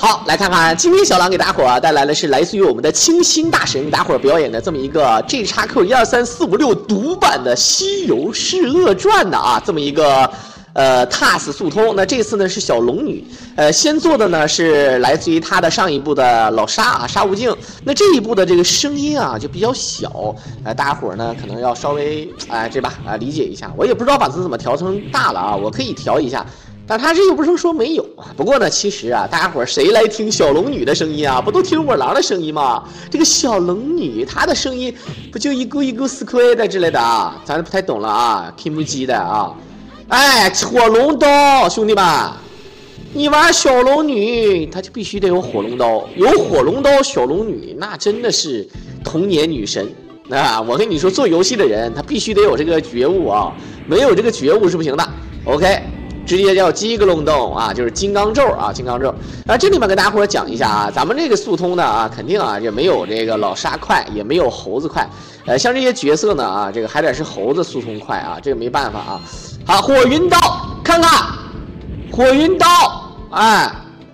好，来看看今天小狼给大伙带来的是来自于我们的清新大神给大伙表演的这么一个 GXQ1234556独版的《西游释厄传》的啊，这么一个TAS 速通。那这次呢是小龙女，先做的呢是来自于他的上一部的老沙啊沙悟净。那这一部的这个声音啊就比较小，大家伙呢可能要稍微这吧理解一下。我也不知道把字怎么调成大了啊，我可以调一下。但他这又不是说没有，不过呢，其实啊，大家伙谁来听小龙女的声音啊？不都听我狼的声音吗？这个小龙女她的声音不就一咕斯亏的之类的啊？咱不太懂了啊，听不记的啊。哎，火龙刀，兄弟们，你玩小龙女，她就必须得有火龙刀，有火龙刀小龙女，那真的是童年女神啊！我跟你说，做游戏的人他必须得有这个觉悟啊，没有这个觉悟是不行的。OK。直接叫鸡个隆咚啊，就是金刚咒啊，金刚咒。这里面跟大家伙讲一下啊，咱们这个速通呢啊，肯定啊也没有这个老沙快，也没有猴子快。像这些角色呢啊，这个还得是猴子速通快啊，这个没办法啊。好，火云刀，看看火云刀，哎，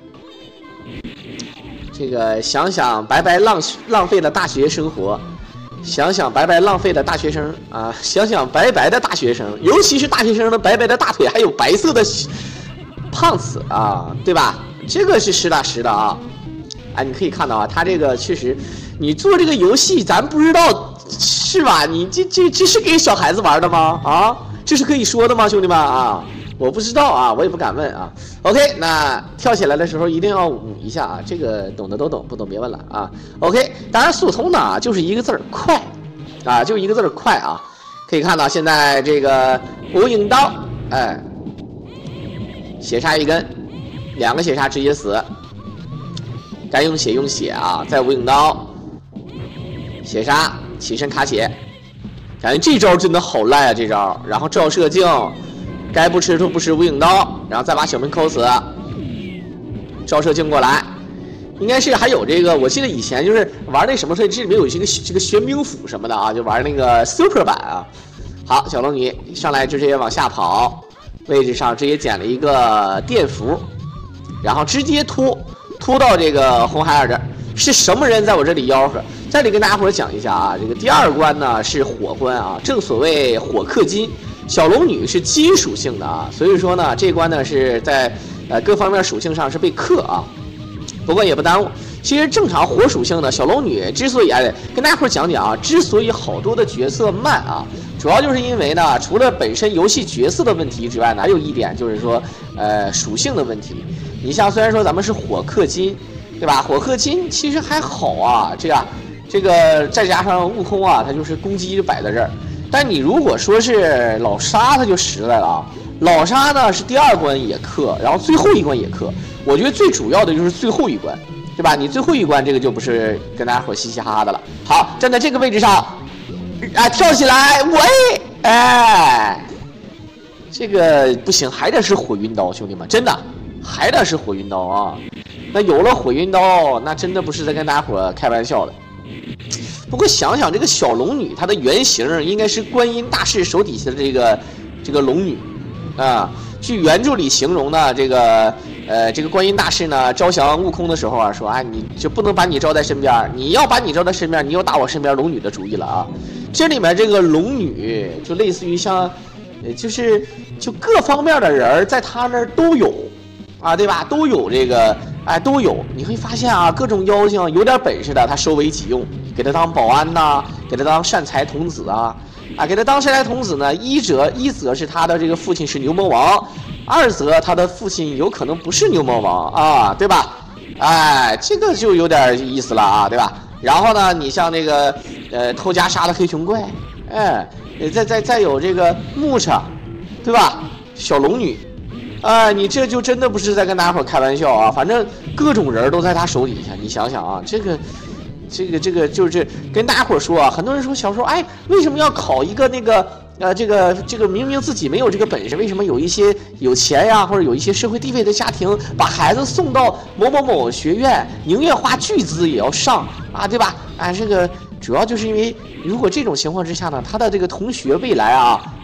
这个想想白白浪费了大学生活。想想白白浪费的大学生啊，想想白白的大学生，尤其是大学生的白白的大腿，还有白色的胖子啊，对吧？这个是实打实的啊！哎，你可以看到啊，他这个确实，你做这个游戏，咱不知道是吧？你这是给小孩子玩的吗？啊，这是可以说的吗，兄弟们啊？我不知道啊，我也不敢问啊。OK， 那跳起来的时候一定要捂一下啊，这个懂的都懂，不懂别问了啊。OK， 当然速通呢就是一个字儿快啊，就一个字儿快啊。可以看到现在这个无影刀，哎，血杀一根，2个血杀直接死，该用血用血啊，再无影刀，血杀起身卡血，感觉这招真的好烂啊这招，然后照射镜。该不吃不吃无影刀，然后再把小明抠死，照射镜过来，应该是还有这个，我记得以前就是玩那什么，这里面有这个玄冥斧什么的啊，就玩那个 Super 版啊。好，小龙女上来就直接往下跑，位置上直接捡了一个电符，然后直接突到这个红孩儿这儿。是什么人在我这里吆喝？这里跟大家伙讲一下啊，这个第2关呢是火关啊，正所谓火克金。小龙女是金属性的啊，所以说呢，这关呢是在各方面属性上是被克啊。不过也不耽误，其实正常火属性的小龙女之所以跟大家伙讲讲啊，之所以好多的角色慢啊，主要就是因为呢，除了本身游戏角色的问题之外呢，还有一点就是说属性的问题。你像虽然说咱们是火克金，对吧？火克金其实还好啊，这个再加上悟空啊，他就是攻击就摆在这儿。但你如果说是老沙，他就实在了啊。老沙呢是第2关也克，然后最后一关也克。我觉得最主要的就是最后一关，对吧？你最后一关这个就不是跟大家伙嘻嘻哈哈的了。好，站在这个位置上，跳起来，喂，哎，这个不行，还得是火云刀，兄弟们，真的还得是火云刀啊。那有了火云刀，那真的不是在跟大家伙开玩笑的。不过想想这个小龙女，她的原型应该是观音大士手底下的这个龙女啊。据原著里形容呢，这个观音大士呢招降悟空的时候啊，说啊，你就不能把你招在身边，你要把你招在身边，你又打我身边龙女的主意了啊。这里面这个龙女就类似于像，就各方面的人在她那儿都有啊，对吧？都有这个。都有，你会发现啊，各种妖精有点本事的，他收为己用，给他当保安呐，给他当善财童子啊，给他当善财童子呢，一则是他的这个父亲是牛魔王，2则他的父亲有可能不是牛魔王啊，对吧？这个就有点意思了啊，对吧？然后呢，你像那个偷家杀的黑熊怪，再有这个木叉，对吧？小龙女。你这就真的不是在跟大家伙开玩笑啊！反正各种人都在他手底下，你想想啊，这个就是跟大家伙说啊，很多人说小时候，为什么要考一个那个这个明明自己没有这个本事，为什么有一些有钱呀，或者有一些社会地位的家庭，把孩子送到某学院，宁愿花巨资也要上啊，对吧？这个主要就是因为如果这种情况之下呢，他的这个同学未来啊，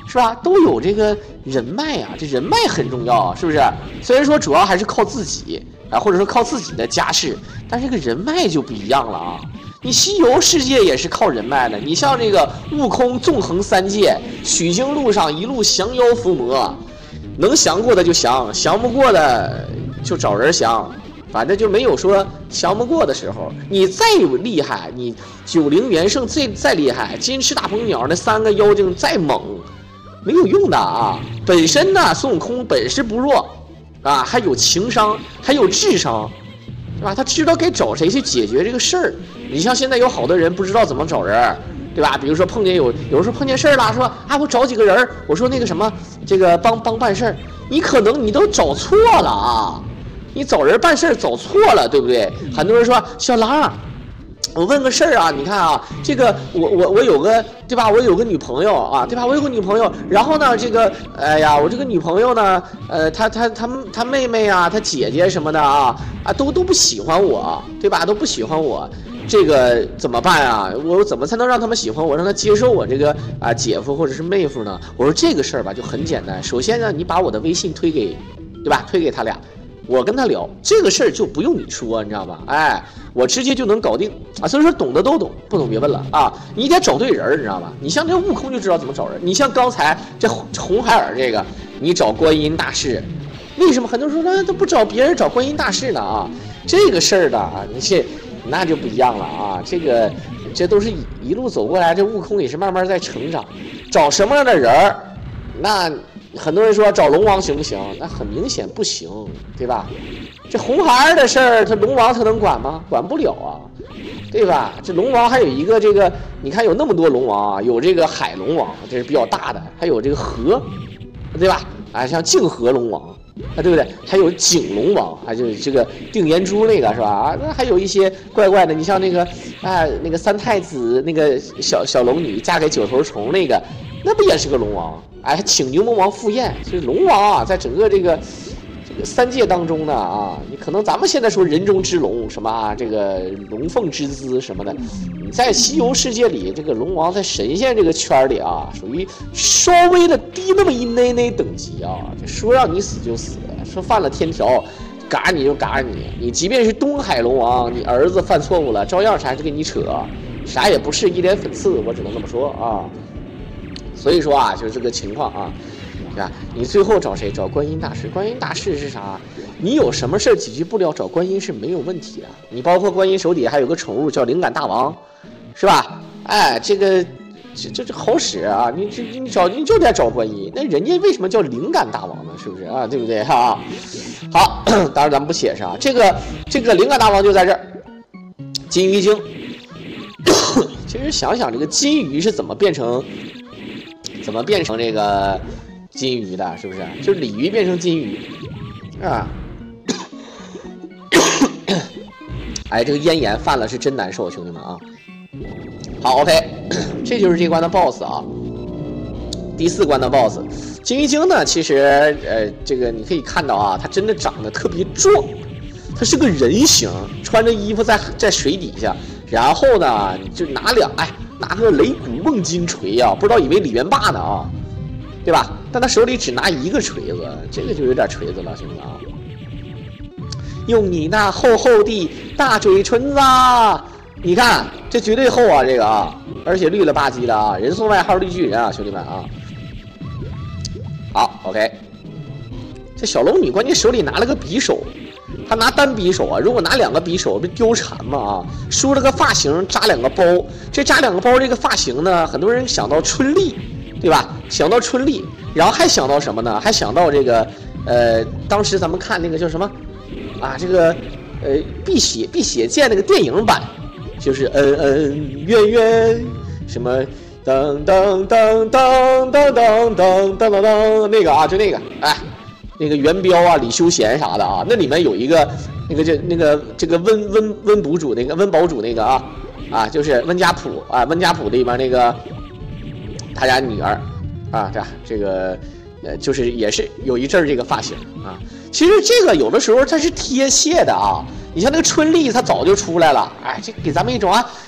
是吧？都有这个人脉啊，这人脉很重要，是不是？虽然说主要还是靠自己啊，或者说靠自己的家世，但是这个人脉就不一样了啊。你西游世界也是靠人脉的，你像这个悟空纵横三界，取经路上一路降妖伏魔，能降过的就降，降不过的就找人降。反正就没有说降不过的时候，你再有厉害，你90元圣再厉害，金翅大鹏鸟那3个妖精再猛，没有用的啊！本身呢，孙悟空本事不弱啊，还有情商，还有智商，对吧？他知道该找谁去解决这个事儿。你像现在有好多人不知道怎么找人，对吧？比如说碰见有时候碰见事儿了，说啊我找几个人，我说那个什么这个帮办事儿，你可能你都找错了啊！你找人办事找错了，对不对？很多人说小狼，我问个事儿啊，你看啊，这个我有个对吧？我有个女朋友啊，对吧？我有个女朋友，然后呢，这个哎呀，我这个女朋友呢，她妹妹啊，她姐姐什么的啊都不喜欢我，对吧？都不喜欢我，这个怎么办啊？我怎么才能让他们喜欢我，让他接受我这个姐夫或者是妹夫呢？我说这个事儿吧就很简单，首先呢，你把我的微信推给，对吧？推给他俩。我跟他聊这个事儿就不用你说，你知道吧？哎，我直接就能搞定啊！所以说懂的都懂，不懂别问了啊！你得找对人，你知道吧？你像这悟空就知道怎么找人，你像刚才这红孩儿这个，你找观音大士，为什么很多人说那都不找别人找观音大士呢啊？这个事儿的啊，那就不一样了啊！这都是一路走过来，这悟空也是慢慢在成长，找什么样的人儿，那。很多人说找龙王行不行？那很明显不行，对吧？这红孩儿的事儿，他龙王他能管吗？管不了啊，对吧？这龙王还有一个这个，你看有那么多龙王啊，有这个海龙王，这是比较大的，还有这个河，对吧？啊，像泾河龙王啊，对不对？还有景龙王，还有这个定颜珠那个是吧？啊，那还有一些怪怪的，你像那个那个三太子那个小龙女嫁给九头虫那个，那不也是个龙王？哎，请牛魔王赴宴，所以龙王啊，在整个这个三界当中呢啊，你可能咱们现在说人中之龙什么啊，这个龙凤之姿什么的，你在西游世界里，这个龙王在神仙这个圈里啊，属于稍微的低那么一内等级啊，就说让你死就死，说犯了天条，嘎你就嘎你，你即便是东海龙王，你儿子犯错误了，照样还是给你扯，啥也不是，一脸讽刺，我只能这么说啊。所以说啊，就是这个情况啊，对吧？你最后找谁？找观音大士。观音大士是啥？你有什么事解决不了，找观音是没有问题的。你包括观音手底下还有个宠物叫灵感大王，是吧？哎，这好使啊！你就得找观音。那人家为什么叫灵感大王呢？是不是啊？对不对哈？好，当然咱们不解释啊。这个灵感大王就在这儿，金鱼精。其实想想这个金鱼是怎么变成这个金鱼的，是不是？就是鲤鱼变成金鱼，啊！哎，这个咽炎犯了是真难受，兄弟们啊！好 ，OK， 这就是这关的 BOSS 啊。第4关的 BOSS 金鱼精呢，其实这个你可以看到啊，它真的长得特别壮，它是个人形，穿着衣服在水底下，然后呢就拿个擂鼓瓮金锤啊，不知道以为李元霸呢啊，对吧？但他手里只拿一个锤子，这个就有点锤子了，兄弟啊！用你那厚厚的大嘴唇子，你看这绝对厚啊，这个啊，而且绿了吧唧的啊，人送外号绿巨人啊，兄弟们啊！好 ，OK， 这小龙女关键手里拿了个匕首。他拿单匕首啊，如果拿2个匕首，不貂蝉嘛啊？梳了个发型，扎2个包。这扎2个包，这个发型呢，很多人想到春丽，对吧？想到春丽，然后还想到什么呢？还想到这个当时咱们看那个叫什么啊？这个碧血剑那个电影版，就是恩恩怨怨什么噔噔噔噔噔噔噔噔噔噔那个啊，就那个哎。那个元彪啊，李修贤啥的啊，那里面有一个这个温堡主那个啊，就是温家谱啊，温家谱里边那个他家女儿啊，这个就是也是有一阵这个发型啊。其实这个有的时候它是贴切的啊，你像那个春丽，它早就出来了，哎，这给咱们一种啊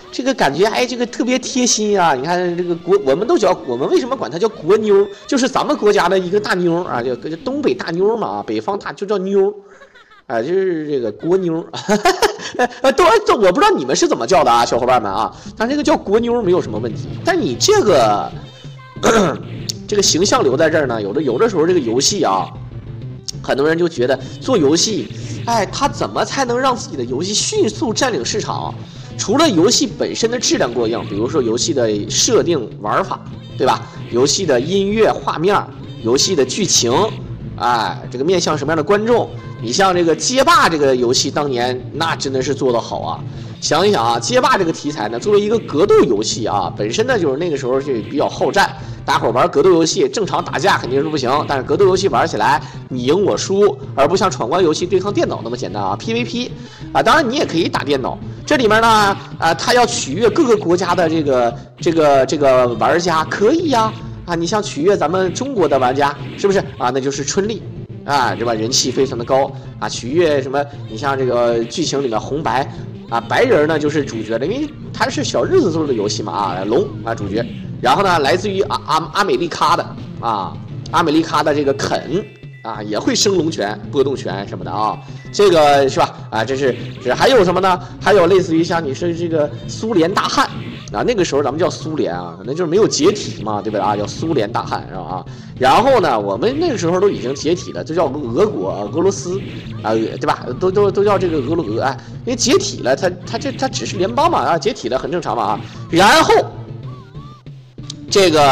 这个感觉哎，这个特别贴心啊！你看这个我们为什么管它叫国妞？就是咱们国家的一个大妞啊，叫东北大妞嘛，北方大就叫妞，啊，就是这个国妞。都我不知道你们是怎么叫的啊，小伙伴们啊，但这个叫国妞没有什么问题。但你这个这个形象留在这儿呢，有的时候这个游戏啊。很多人就觉得做游戏，哎，他怎么才能让自己的游戏迅速占领市场？除了游戏本身的质量过硬，比如说游戏的设定玩法，对吧？游戏的音乐画面，游戏的剧情，哎，这个面向什么样的观众？你像这个街霸这个游戏，当年那真的是做得好啊！想一想啊，街霸这个题材呢，作为一个格斗游戏啊，本身呢就是那个时候就比较好战。大伙玩格斗游戏，正常打架肯定是不行，但是格斗游戏玩起来你赢我输，而不像闯关游戏对抗电脑那么简单啊 ！PVP 啊，当然你也可以打电脑。这里面呢，它要取悦各个国家的这个玩家，可以呀啊！你像取悦咱们中国的玩家，是不是啊？那就是春丽啊，对吧？人气非常的高啊！取悦什么？你像这个剧情里面红白啊，白人呢就是主角的，因为它是小日子做的游戏嘛啊，龙啊主角。然后呢，来自于阿美利卡的啊，阿美利卡的这个肯啊，也会升龙拳、波动拳什么的啊，这个是吧？啊，这还有什么呢？还有类似于像你是这个苏联大汉啊，那个时候咱们叫苏联啊，那就是没有解体嘛，对不对啊？叫苏联大汉是吧？啊，然后呢，我们那个时候都已经解体了，就叫俄国、俄罗斯啊，对吧？都叫这个俄哎，因为解体了，它只是联邦嘛啊，解体了很正常嘛啊，然后。这个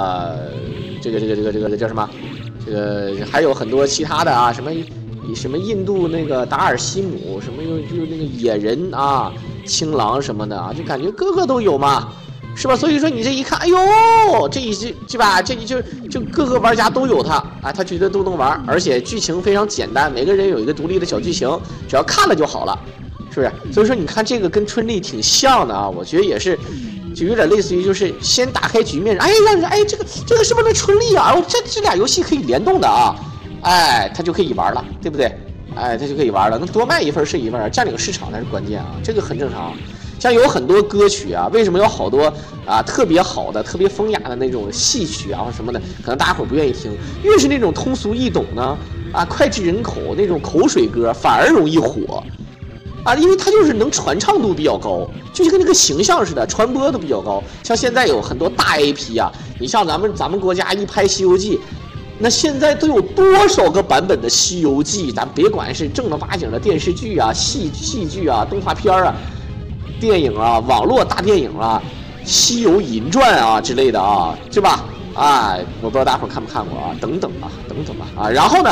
叫什么？这个还有很多其他的啊，什么印度那个达尔西姆，什么又那个野人啊、青狼什么的啊，就感觉个个都有嘛，是吧？所以说你这一看，哎呦，这是吧？这就各个玩家都有它啊，他觉得都能玩，而且剧情非常简单，每个人有一个独立的小剧情，只要看了就好了，是不是？所以说你看这个跟春丽挺像的啊，我觉得也是。就有点类似于，就是先打开局面，哎，让人哎，这个是不是春丽啊？这俩游戏可以联动的啊，哎，他就可以玩了，对不对？哎，他就可以玩了，能多卖一份是一份，占领市场才是关键啊，这个很正常。像有很多歌曲啊，为什么有好多啊特别好的、特别风雅的那种戏曲啊或什么的，可能大家伙不愿意听，越是那种通俗易懂呢，啊，脍炙人口那种口水歌，反而容易火。啊，因为它就是能传唱度比较高，就跟那个形象似的，传播度比较高。像现在有很多大 IP 啊，你像咱们国家一拍《西游记》，那现在都有多少个版本的《西游记》？咱别管是正儿八经的电视剧啊、戏剧啊、动画片啊、电影啊、网络大电影啊、《西游银传》啊之类的啊，是吧？啊，我不知道大伙看没看过啊，等等啊。然后呢，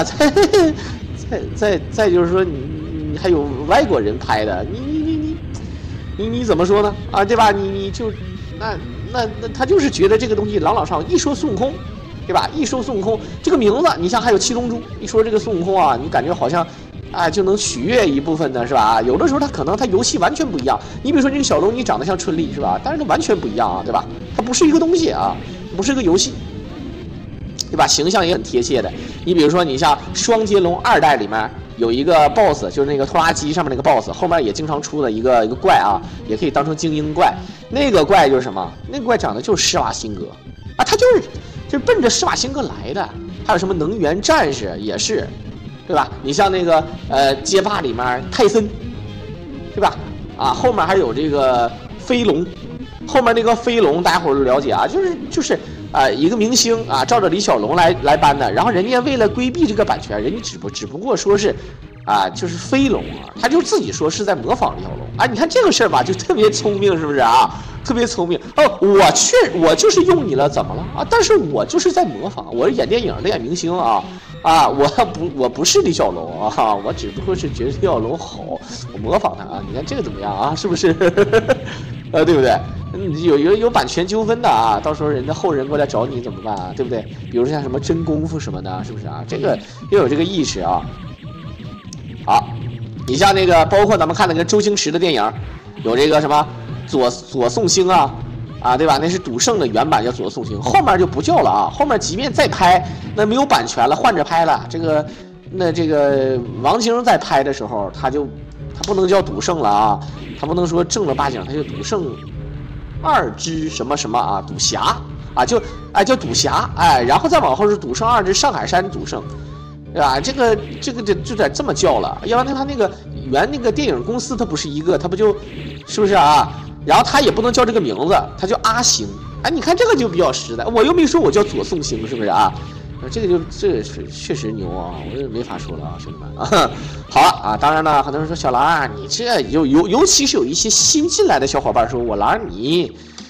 再就是说你还有外国人拍的，你怎么说呢？啊，对吧？你就那他就是觉得这个东西朗朗上，一说孙悟空，对吧？一说孙悟空这个名字，你像还有七龙珠，一说这个孙悟空啊，你感觉好像啊就能取悦一部分的是吧？有的时候他可能他游戏完全不一样。你比如说这个小龙，你长得像春丽是吧？但是它完全不一样啊，对吧？它不是一个东西啊，不是一个游戏。对吧？形象也很贴切的。你比如说，你像《双截龙2代》里面有一个 BOSS， 就是那个拖拉机上面那个 BOSS， 后面也经常出的一个怪啊，也可以当成精英怪。那个怪就是什么？那个怪长得就是施瓦辛格啊，他就是奔着施瓦辛格来的。还有什么能源战士也是，对吧？你像那个街霸里面泰森，对吧？啊，后面还有这个飞龙，后面那个飞龙大家伙儿都了解啊，就是一个明星啊，照着李小龙来搬的，然后人家为了规避这个版权，人家只不过说是啊，就是飞龙啊，他就自己说是在模仿李小龙啊。你看这个事儿吧，就特别聪明，是不是啊？特别聪明哦，我就是用你了，怎么了啊？但是我就是在模仿，我是演电影的演明星啊。我不是李小龙啊，我只不过是觉得李小龙好，我模仿他啊。你看这个怎么样啊？是不是？对不对？有版权纠纷的啊，到时候人家后人过来找你怎么办啊？对不对？比如像什么真功夫什么的，是不是啊？这个要有这个意识啊。好，你像那个，包括咱们看那个周星驰的电影，有这个什么左宋星啊，对吧？那是赌圣的原版叫左宋星，后面就不叫了啊。后面即便再拍，那没有版权了，换着拍了。这个王晶在拍的时候，他不能叫赌圣了啊。 他不能说正儿八经他就赌圣2之什么什么啊，赌侠啊，叫赌侠，哎，然后再往后是赌圣2之上海山赌圣，对吧？这个就得这么叫了，要不然他那个原那个电影公司他不是一个，他不就是不是啊？然后他也不能叫这个名字，他叫阿星，哎，你看这个就比较实在，我又没说我叫左宋星，是不是啊？这个是确实牛啊，我也没法说了啊，兄弟们啊。好了啊，当然了，很多人说小狼，你这尤其是有一些新进来的小伙伴说，我狼你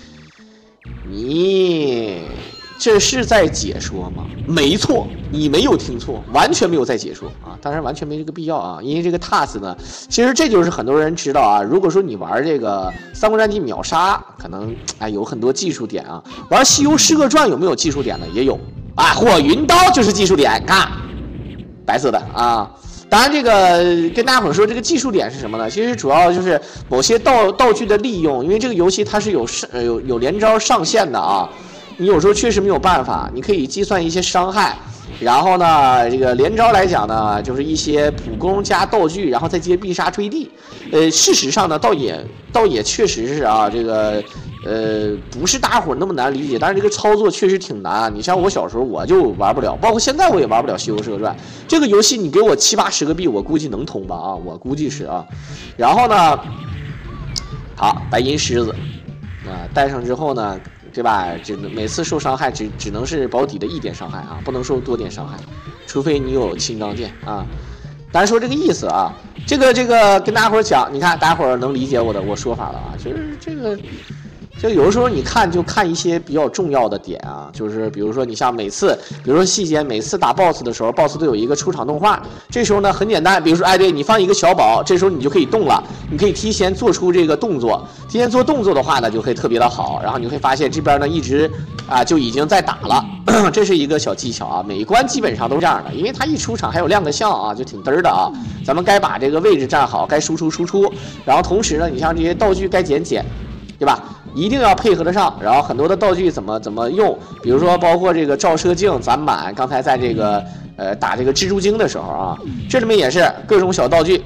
这是在解说吗？没错，你没有听错，完全没有在解说啊！当然完全没这个必要啊，因为这个 TAS 呢，其实这就是很多人知道啊。如果说你玩这个《三国战记》秒杀，可能有很多技术点啊。玩《西游释厄传》有没有技术点呢？也有啊，火云刀就是技术点，看，白色的啊。当然，这个跟大家伙说，这个技术点是什么呢？其实主要就是某些道具的利用，因为这个游戏它是有连招上限的啊。你有时候确实没有办法，你可以计算一些伤害，然后呢，这个连招来讲呢，就是一些普攻加道具，然后再接必杀追地。事实上呢，倒也确实是啊，这个不是大家伙那么难理解，但是这个操作确实挺难。你像我小时候我就玩不了，包括现在我也玩不了《西游释厄传》这个游戏，你给我70-80个币，我估计能通吧啊，我估计是啊。然后呢，好，白银狮子啊，带上之后呢。对吧？每次受伤害只能是保底的1点伤害啊，不能受多点伤害，除非你有青钢剑啊。单说这个意思啊，这个跟大家伙讲，你看大家伙能理解我说法了啊，就是这个有的时候你看就看一些比较重要的点啊，就是比如说你像每次细节，每次打 BOSS 的时候 ，BOSS 都有一个出场动画，这时候呢很简单，比如说对你放一个小宝，这时候你就可以动了，你可以提前做出这个动作，提前做动作的话呢就会特别的好，然后你会发现这边呢一直就已经在打了，这是一个小技巧啊，每一关基本上都是这样的，因为它一出场还有亮个相啊，就挺嘚儿的啊，咱们该把这个位置站好，该输出，然后同时呢，你像这些道具该捡，对吧？一定要配合得上，然后很多的道具怎么用，比如说包括这个照射镜、攒满，刚才在这个打这个蜘蛛精的时候啊，这里面也是各种小道具。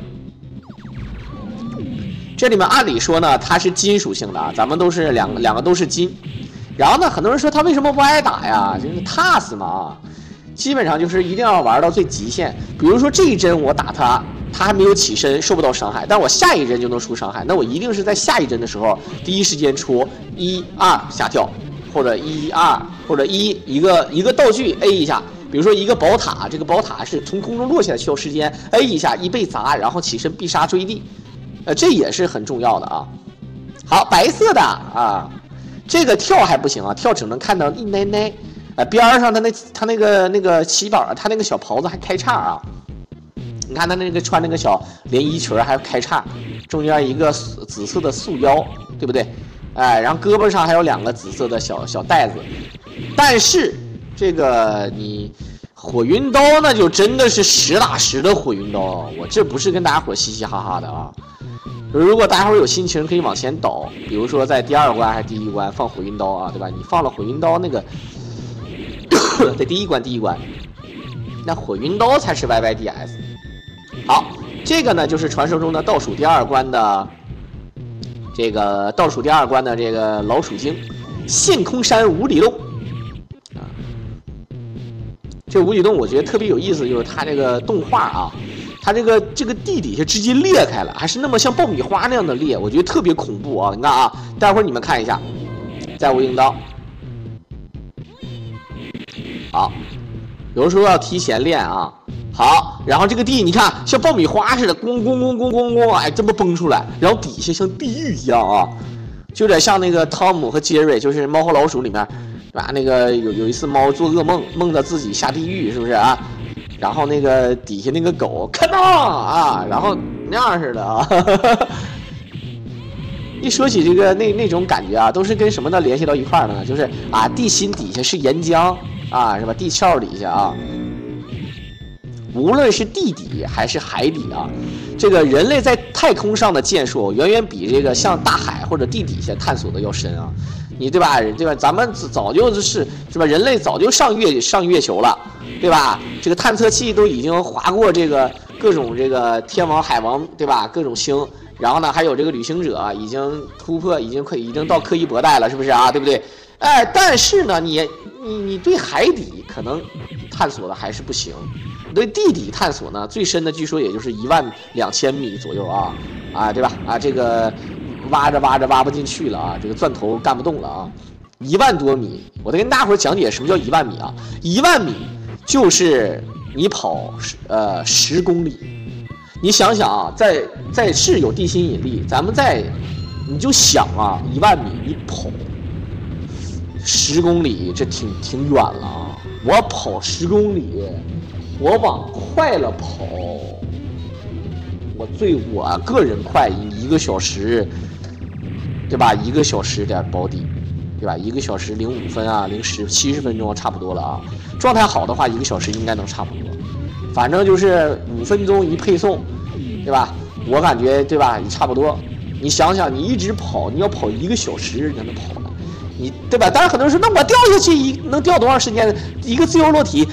这里面按理说呢，它是金属性的啊，咱们都是两个都是金。然后呢，很多人说他为什么不挨打呀？就是 TAS 嘛啊，基本上就是一定要玩到最极限。比如说这一针我打他还没有起身，受不到伤害，但我下一针就能出伤害，那我一定是在下一针的时候第一时间出1、2下跳，或者1、2或者一个道具 A 一下，比如说一个宝塔，这个宝塔是从空中落下来需要时间 A 一下，一被砸，然后起身必杀追地，这也是很重要的啊。好，白色的啊，这个跳还不行啊，跳只能看到一奶奶，边上他那个旗宝，他那个小袍子还开叉啊。你看他那个穿那个小连衣裙还开叉，中间一个紫色的束腰，对不对？然后胳膊上还有2个紫色的小带子。但是这个你火云刀那就真的是实打实的火云刀，我这不是跟大家伙嘻嘻哈哈的啊。如果大家伙有心情可以往前倒，比如说在第2关还是第1关放火云刀啊，对吧？你放了火云刀那个在第一关，那火云刀才是 YYDS。好，这个呢就是传说中的倒数第2关的这个老鼠精，陷空山无底洞啊。这无底洞我觉得特别有意思，就是它这个动画啊，它这个地底下直接裂开了，还是那么像爆米花那样的裂，我觉得特别恐怖啊！你看啊，待会儿你们看一下，在无影刀，好，有的时候要提前练啊。好，然后这个地你看像爆米花似的，咣，哎，这么崩出来，然后底下像地狱一样啊，就有点像那个汤姆和杰瑞，就是《猫和老鼠》里面，对吧？那个有一次猫做噩梦，梦到自己下地狱，是不是啊？然后那个底下那个狗看到啊，然后那样似的啊。一说起这个那种感觉啊，都是跟什么呢联系到一块儿呢？就是啊，地心底下是岩浆啊，是吧？地壳底下啊。无论是地底还是海底啊，这个人类在太空上的建树远远比这个像大海或者地底下探索的要深啊，你对吧？咱们早就是吧？人类早就上月球了，对吧？这个探测器都已经划过这个各种这个天王海王，对吧？各种星，然后呢还有这个旅行者已经突破，已经到柯伊伯带了，是不是啊？对不对？哎，但是呢，你对海底可能探索的还是不行，对地底探索呢，最深的据说也就是12000米左右啊，对吧？啊，这个挖着挖不进去了啊，这个钻头干不动了啊，1万多米，我得跟大伙儿讲解什么叫1万米啊，1万米就是你跑10公里，你想想啊，在是有地心引力，咱们你就想啊，1万米你跑10公里，这挺远了啊！我跑10公里，我往快了跑，我个人快1个小时，对吧？1个小时点保底，对吧？1个小时05分啊，70分钟差不多了啊。状态好的话，1个小时应该能差不多。反正就是5分钟一配送，对吧？我感觉对吧？也差不多。你想想，你一直跑，你要跑1个小时，人家能跑了。你对吧？当然很多人说，那我掉下去能掉多长时间？一个自由落体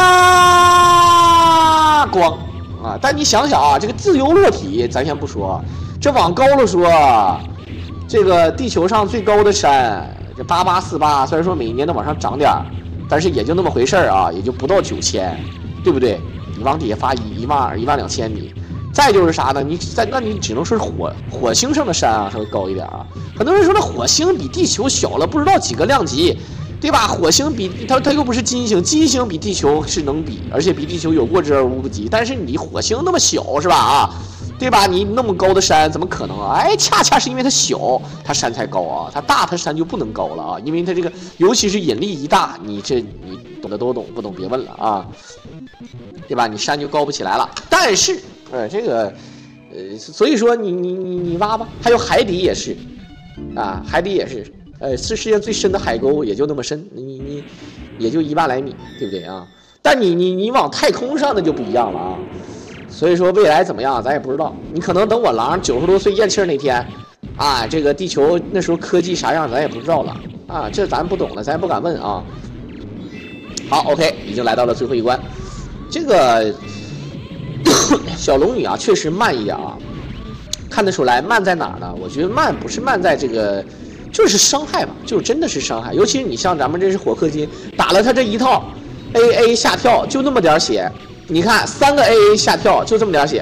啊，光啊！但你想想啊，这个自由落体咱先不说，这往高了说，这个地球上最高的山，这8848，虽然说每年都往上涨点，但是也就那么回事啊，也就不到9000，对不对？你往底下发12000米。再就是啥呢？那你只能说是火星上的山啊，稍微高一点啊。很多人说那火星比地球小了不知道几个量级，对吧？火星比它又不是金星，金星比地球是能比，而且比地球有过之而无不及。但是你火星那么小是吧？啊，对吧？你那么高的山怎么可能啊？哎，恰恰是因为它小，它山才高啊。它大，它山就不能高了啊。因为它这个，尤其是引力一大，你懂的都懂，不懂别问了啊，对吧？你山就高不起来了。但是。这个，所以说你挖吧，还有海底也是，啊，海底也是，是世界最深的海沟也就那么深，你也就1万来米，对不对啊？但你往太空上的就不一样了啊，所以说未来怎么样咱也不知道，你可能等我狼90多岁咽气那天，啊，这个地球那时候科技啥样咱也不知道了啊，这咱不懂了，咱也不敢问啊。好 ，OK， 已经来到了最后一关，这个。小龙女啊，确实慢一点啊，看得出来慢在哪儿呢？我觉得慢不是慢在这个，就是伤害吧，就是真的是伤害。尤其是你像咱们这是火氪金，打了他这一套 AA 下跳就那么点血，你看3个 AA 下跳就这么点血，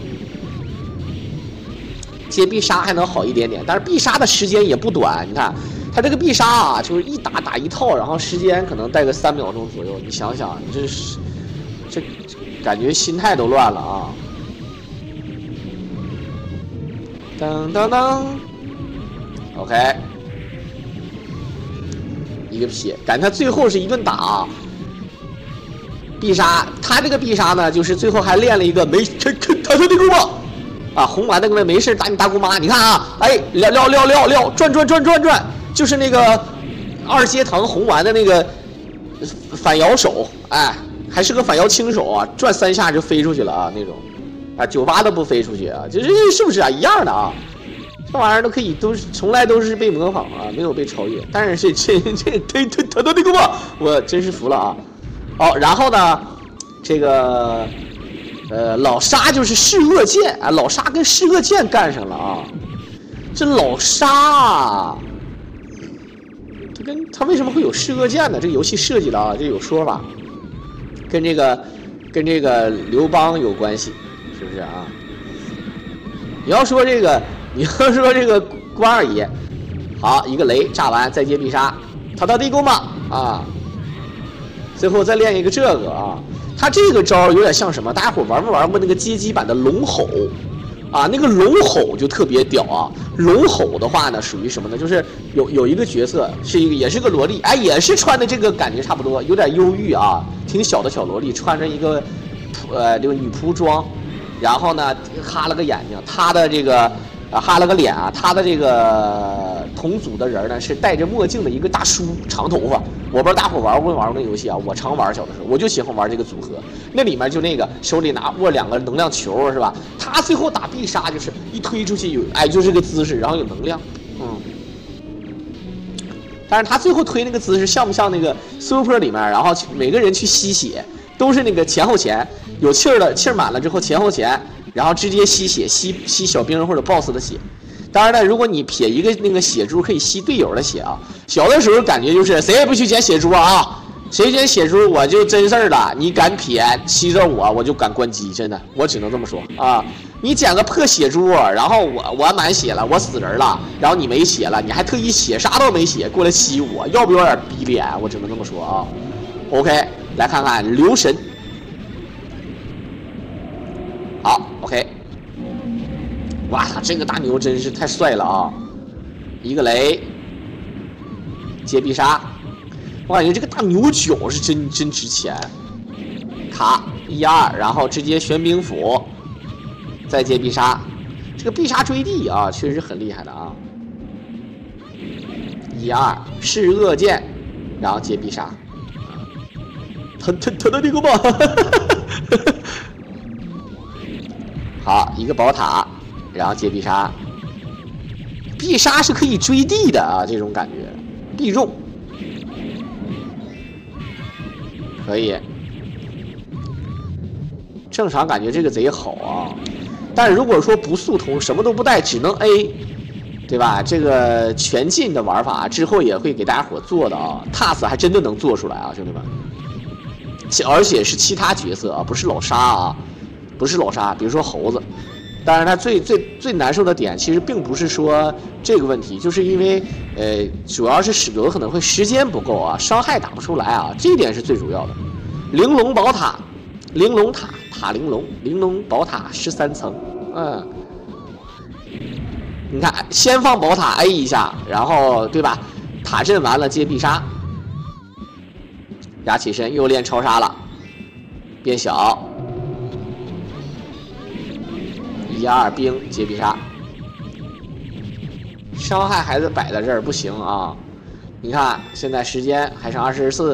接必杀还能好一点点，但是必杀的时间也不短。你看他这个必杀啊，就是一打一套，然后时间可能带个3秒钟左右。你想想，你这感觉心态都乱了啊！当当当 ，OK， 一个撇，感觉他最后是一顿打啊！必杀，他这个必杀呢，就是最后还练了一个他的那个嘛啊，红丸那个没事打你大姑妈，你看啊，哎，撩，转，就是那个2阶堂红丸的那个反摇手，哎。还是个反摇轻手啊，转3下就飞出去了啊，那种，啊，98都不飞出去啊，是不是啊？一样的啊，这玩意儿都可以，从来都是被模仿啊，没有被超越。但是他的那个嘛，我真是服了啊！好，然后呢，这个老沙就是噬恶剑啊，老沙跟噬恶剑干上了啊，这老沙。他为什么会有噬恶剑呢？这个游戏设计的啊，这有说法。跟这个刘邦有关系，是不是啊？你要说这个关二爷，好一个雷炸完再接必杀，他地宫嘛啊，最后再练一个这个啊，他这个招有点像什么？大家伙玩没玩过那个街机版的龙吼？啊，那个龙吼就特别屌啊！龙吼的话呢，属于什么呢？就是有一个角色也是个萝莉，哎，也是穿的这个感觉差不多，有点忧郁啊，挺小的小萝莉，穿着一个这个女仆装，然后呢哈了个眼睛，她的这个哈了个脸啊，她的这个同组的人呢是戴着墨镜的一个大叔，长头发。我不知道大伙玩过那游戏啊，我常玩，小的时候我就喜欢玩这个组合。那里面就那个手里握2个能量球是吧？他最后打必杀就是一推出去就是个姿势，然后有能量，但是他最后推那个姿势像不像那个 Super 里面，然后每个人去吸血都是那个前后前， 有气儿的，气儿满了之后前后前，然后直接吸血，吸小兵或者 BOSS 的血。当然了，如果你撇一个那个血珠，可以吸队友的血啊。小的时候感觉就是谁也不去捡血珠啊，谁捡血珠我就真事儿了。你敢撇吸着我就敢关机，真的，我只能这么说啊。你捡个破血珠，然后我满血了，我死人了，然后你没血了，你还特意血杀都没血过来吸我，要不有点逼脸？我只能这么说啊。OK， 来看看留神。好 ，OK。哇操，这个大牛真是太帅了啊！一个雷，接必杀，我感觉这个大牛角是真值钱。卡1R，然后直接玄冰斧，再接必杀，这个必杀追地啊，确实很厉害的啊。1R是恶剑，然后接必杀，他的这个吧，好，一个宝塔。然后接必杀，必杀是可以追地的啊，这种感觉，必中，可以。正常感觉这个贼好啊，但如果说不速通，什么都不带，只能 A， 对吧？这个全进的玩法之后也会给大家伙做的啊 ，TAS 还真的能做出来啊，兄弟们。而且是其他角色啊，不是老沙啊，不是老沙，比如说猴子。当然，它最难受的点其实并不是说这个问题，就是因为主要是有可能会时间不够啊，伤害打不出来啊，这一点是最主要的。玲珑宝塔，玲珑塔，塔玲珑，玲珑宝塔13层，你看，先放宝塔 A 一下，然后对吧？塔阵完了接必杀，压起身又练超杀了，变小。1R兵接必杀，伤害还是摆在这儿不行啊！你看现在时间还剩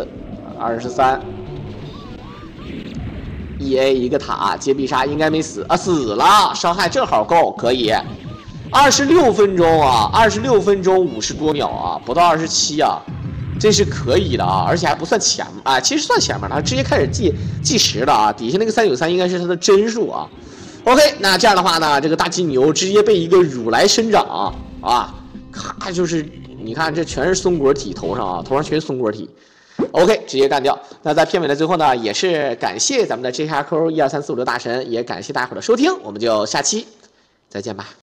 24、23。1A 一个塔接必杀应该没死啊，死了，伤害正好够，可以。26分钟啊，26分钟50多秒啊，不到27啊，这是可以的啊，而且还不算前啊，其实算前面了，直接开始计时了啊，底下那个393应该是它的帧数啊。OK， 那这样的话呢，这个大金牛直接被一个乳来生长啊，咔就是你看这全是松果体头上啊，头上全是松果体。OK， 直接干掉。那在片尾的最后呢，也是感谢咱们的 JKQ 12345大神，也感谢大家伙的收听，我们就下期再见吧。